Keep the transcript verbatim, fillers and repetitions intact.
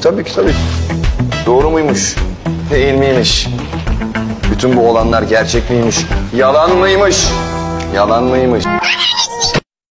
tabii ki, tabii ki. Doğru muymuş? Değil miymiş? Bütün bu olanlar gerçek miymiş? Yalan mıymış? Yalan mıymış?